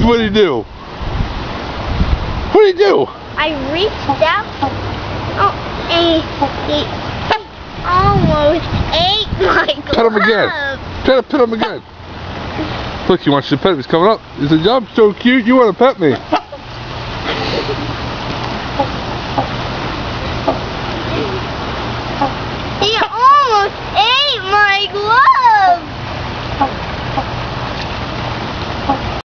What did he do? What did he do? I reached out and he almost ate my glove. Pet him again. Try to pet him again. Look, he wants you to pet him. He's coming up. He said, I'm so cute, you want to pet me.